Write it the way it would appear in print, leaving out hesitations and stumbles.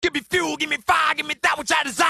Give me fuel, give me fire, give me that which I desire.